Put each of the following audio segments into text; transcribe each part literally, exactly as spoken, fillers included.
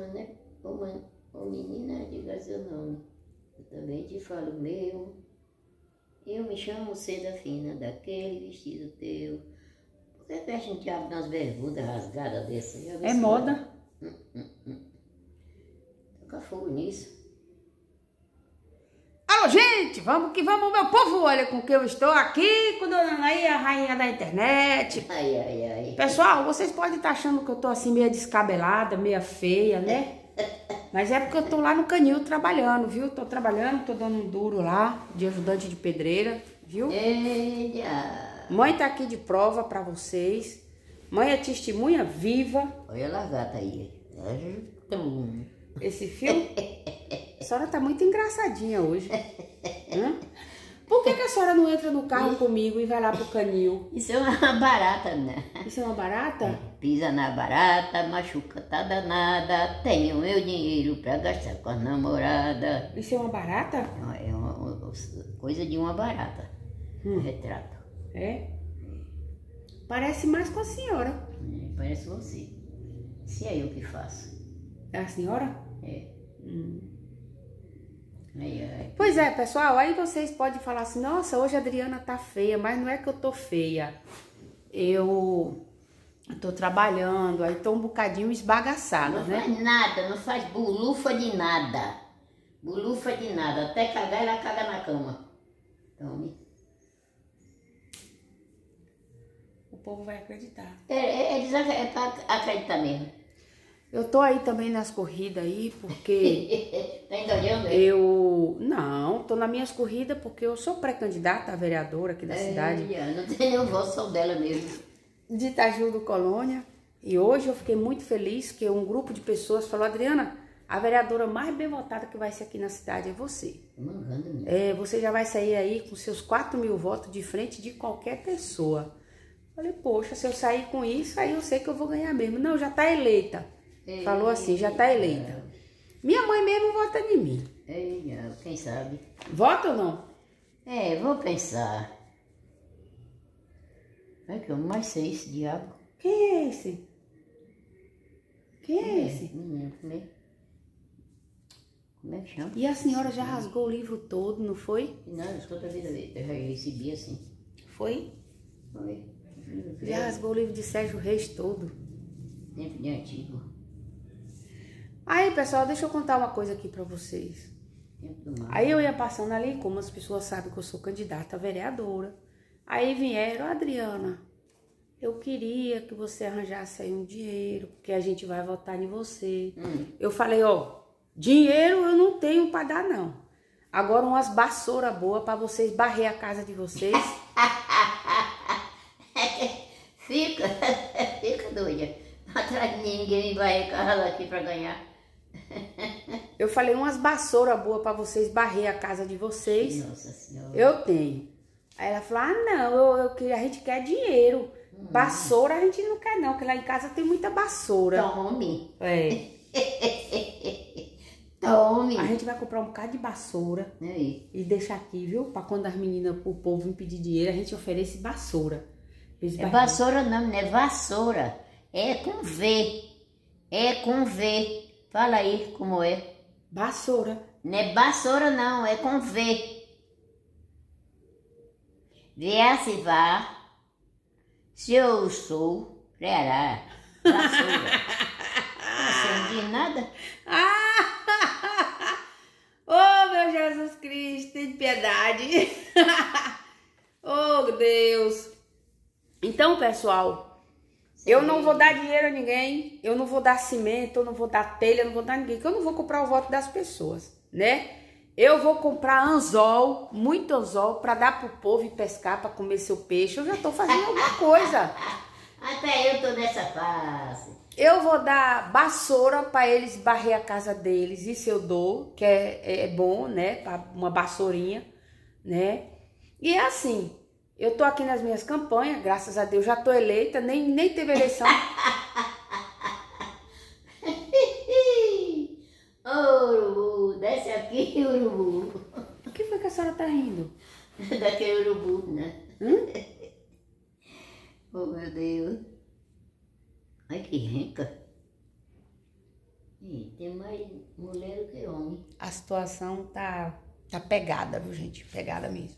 né? Ô, man... Ô menina, diga seu nome. Eu também te falo meu. Eu me chamo Seda Fina, daquele vestido teu. Por que veste um diabo nas bermudas rasgadas dessa? É moda. Hum, hum, hum. Toca fogo nisso. Alô, gente, vamos que vamos, meu povo. Olha com que eu estou aqui com Dona Anaí, a rainha da internet. Ai, ai, ai. Pessoal, vocês podem estar achando que eu tô assim meio descabelada, meio feia, né? Mas é porque eu tô lá no canil trabalhando, viu? Tô trabalhando, tô dando um duro lá, de ajudante de pedreira, viu? Eita. Mãe tá aqui de prova pra vocês. Mãe é testemunha viva. Olha a lagarta aí. Hum. Esse fio? A senhora tá muito engraçadinha hoje. Hã? Por que, que a senhora não entra no carro comigo e vai lá pro canil? Isso é uma barata, né? Isso é uma barata? Pisa na barata, machuca, tá danada. Tenho meu dinheiro pra gastar com a namorada. Isso é uma barata? É uma, uma coisa de uma barata. Hum. Um retrato. É? Parece mais com a senhora. É, parece você. Se é eu que faço. É a senhora? É. Hum. Ai, ai. Pois é, pessoal, aí vocês podem falar assim, nossa, hoje a Adriana tá feia, mas não é que eu tô feia. Eu tô trabalhando, aí tô um bocadinho esbagaçada, Não né? faz nada, não faz bulufa de nada. Bulufa de nada. Até cagar, ela caga na cama. Tome. O povo vai acreditar. É, é, é, é pra acreditar mesmo. Eu tô aí também nas corridas aí, porque Tá engajando? eu... Não, tô nas minhas corridas porque eu sou pré-candidata a vereadora aqui da É, cidade. não tem nenhum voto, só dela mesmo. De Itaju do Colônia. E hoje eu fiquei muito feliz que um grupo de pessoas falou, Adriana, a vereadora mais bem votada que vai ser aqui na cidade é você. Mangando mesmo. É, você já vai sair aí com seus quatro mil votos de frente de qualquer pessoa. Falei, poxa, se eu sair com isso, aí eu sei que eu vou ganhar mesmo. Não, já tá eleita. Falou assim, já tá eleita. Minha mãe mesmo vota em mim. Ei, quem sabe? Vota ou não? É, vou pensar. É que eu mais sei esse diabo. Quem é esse? Quem é esse? Menino, como é? Como é que chama? E a senhora já rasgou o livro todo, não foi? Não, toda a vida eu já recebi assim. Foi? Foi. Já rasgou o livro de Sérgio Reis todo. Tempo de antigo. Aí, pessoal, deixa eu contar uma coisa aqui pra vocês. Tempo do mar. Aí eu ia passando ali, como as pessoas sabem que eu sou candidata a vereadora. Aí vieram, Adriana, eu queria que você arranjasse aí um dinheiro, porque a gente vai votar em você. Hum. Eu falei, ó, dinheiro eu não tenho pra dar, não. Agora umas vassouras boas pra vocês barrer a casa de vocês. Fica, fica doida. Atrás de ninguém vai carro aqui pra ganhar. Eu falei, umas vassouras boas pra vocês barrer a casa de vocês. Nossa Senhora. Eu tenho. Aí ela falou, ah, não, eu, eu, que- a gente quer dinheiro. Hum. Vassoura a gente não quer não, porque lá em casa tem muita vassoura. Tome. É. Tome. A gente vai comprar um bocado de vassoura Aí. e deixar aqui, viu? Pra quando as meninas, o povo vir pedir dinheiro, a gente oferece vassoura. Eles É vai- vassoura não, não é vassoura. É com V. É com V. Fala aí como é. Vassoura. Não é vassoura não, é com V. Viesse vá. Se eu sou, trará. Vassoura. Você não diz nada? Ah! Oh, meu Jesus Cristo, tem piedade. Oh, Deus. Então, pessoal, eu não vou dar dinheiro a ninguém, eu não vou dar cimento, eu não vou dar telha, eu não vou dar ninguém, porque eu não vou comprar o voto das pessoas, né? Eu vou comprar anzol, muito anzol, para dar pro povo ir pescar, para comer seu peixe. Eu já tô fazendo alguma coisa. Até eu tô nessa fase. Eu vou dar vassoura para eles barrer a casa deles, isso eu dou, que é, é bom, né? Pra uma vassourinha, né? E é assim, eu tô aqui nas minhas campanhas, graças a Deus, já tô eleita, nem, nem teve eleição. Ô, urubu, desce aqui, urubu. O que foi que a senhora tá rindo? Daquele urubu, né? Hum? Oh, meu Deus. Ai, que renca. E tem mais mulher do que homem. A situação tá, tá pegada, viu, gente? Pegada mesmo.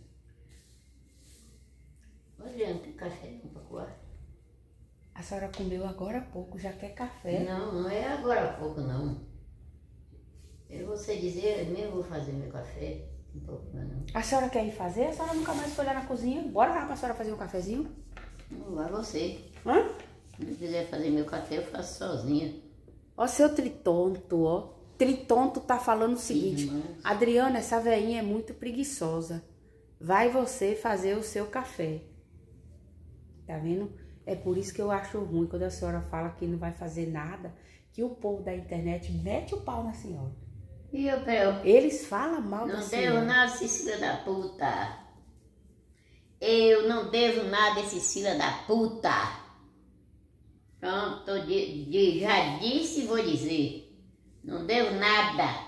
Adriano, tem café não pra coar? A senhora comeu agora há pouco, já quer café? Não, não é agora há pouco, não. Eu vou você dizer, eu mesmo vou fazer meu café. Não tem problema, não. A senhora quer ir fazer? A senhora nunca mais foi lá na cozinha? Bora lá pra senhora fazer um cafezinho? Não vai você. Hã? Se eu quiser fazer meu café, eu faço sozinha. Ó, seu tritonto, ó. Tritonto tá falando o seguinte: Irmãos. Adriana, essa veinha é muito preguiçosa. Vai você fazer o seu café. Tá vendo? É por isso que eu acho ruim quando a senhora fala que não vai fazer nada, que o povo da internet mete o pau na senhora. E eu, eu Eles falam mal da não senhora. devo nada desses filha da puta. Eu não devo nada desses filha da puta. Pronto, de, de, já disse e vou dizer. Não devo nada.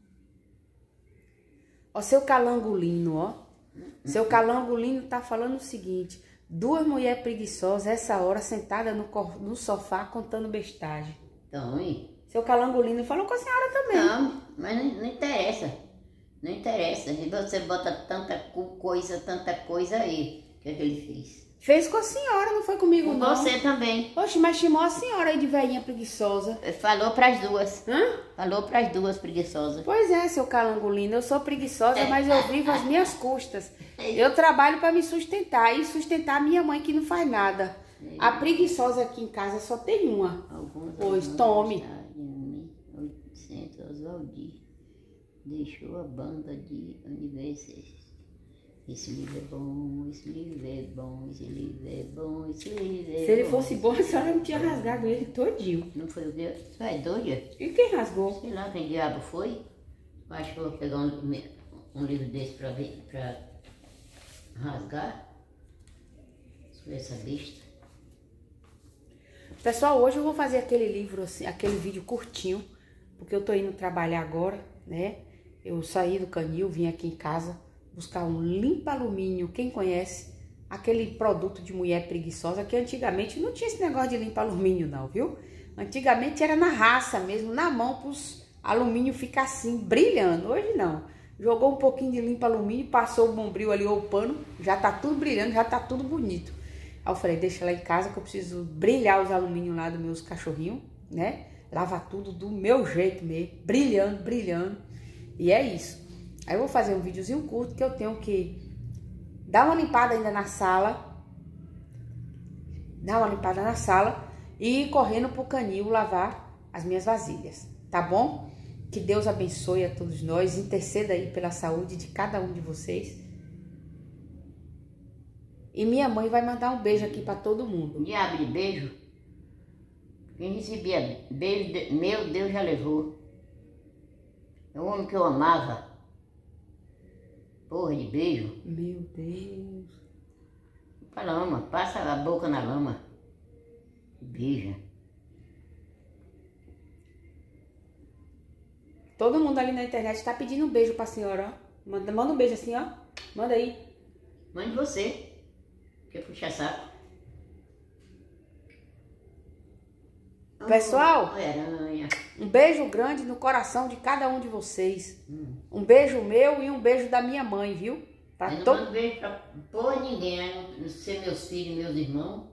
Ó, seu calangolino, ó. Seu calangolino tá falando o seguinte: duas mulheres preguiçosas, essa hora, sentada no, cor- no sofá, contando bestagem. Então, hein? Seu calangolino falou com a senhora também. Não, mas não, não interessa. Não interessa. E você bota tanta co- coisa, tanta coisa aí. O que é que ele fez? Fez com a senhora, não foi comigo, Com não. você também. Oxe, mas chamou a senhora aí de velhinha preguiçosa. Falou pras duas. Hã? Falou pras duas preguiçosas. Pois é, seu calangolino, eu sou preguiçosa, mas eu vivo às minhas custas. Eu trabalho para me sustentar e sustentar a minha mãe que não faz nada. A preguiçosa aqui em casa só tem uma. Alguns Pois, irmãos tome. gostaram de mim. oitocentos Oswaldir deixou a banda de aniversários. Esse livro é bom, esse livro é bom, esse livro é bom, esse livro é Se ele bom. fosse bom, a senhora não tinha rasgado ele todinho. Não foi o que? Você é doida? E quem rasgou? Sei lá quem diabo foi. Eu acho que eu vou pegar um, um livro desse pra, ver, pra rasgar. Sobre essa besta. Pessoal, hoje eu vou fazer aquele livro, assim, aquele vídeo curtinho, porque eu tô indo trabalhar agora, né? Eu saí do canil, vim aqui em casa buscar um limpa-alumínio. Quem conhece aquele produto de mulher preguiçosa, que antigamente não tinha esse negócio de limpa-alumínio não, viu? Antigamente era na raça mesmo, na mão, para os alumínio ficar assim, brilhando. Hoje não. Jogou um pouquinho de limpa-alumínio, passou o bombril ali ou o pano, já tá tudo brilhando, já tá tudo bonito. Aí eu falei, deixa lá em casa que eu preciso brilhar os alumínios lá dos meus cachorrinhos, né? Lavar tudo do meu jeito mesmo, brilhando, brilhando. E é isso. Aí eu vou fazer um videozinho curto que eu tenho que dar uma limpada ainda na sala. Dar uma limpada na sala e ir correndo pro canil lavar as minhas vasilhas, tá bom? Que Deus abençoe a todos nós, interceda aí pela saúde de cada um de vocês. E minha mãe vai mandar um beijo aqui pra todo mundo. Diabo de beijo. Quem recebia beijo, de- meu Deus já levou. É o homem que eu amava. Porra de beijo. Meu Deus. Pra lama, passa a boca na lama. Beija. Todo mundo ali na internet tá pedindo um beijo pra senhora, ó. Manda, manda um beijo assim, ó. Manda aí. Mande você. Quer puxar saco? Pessoal, Oh, aranha. um beijo grande no coração de cada um de vocês. Hum. Um beijo meu e um beijo da minha mãe, viu? Pra Eu não todo... mando beijo pra porra ninguém, a não ser meus filhos, meus irmãos.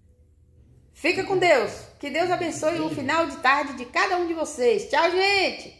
Fica com Deus. Que Deus abençoe o final de tarde de cada um de vocês. Tchau, gente!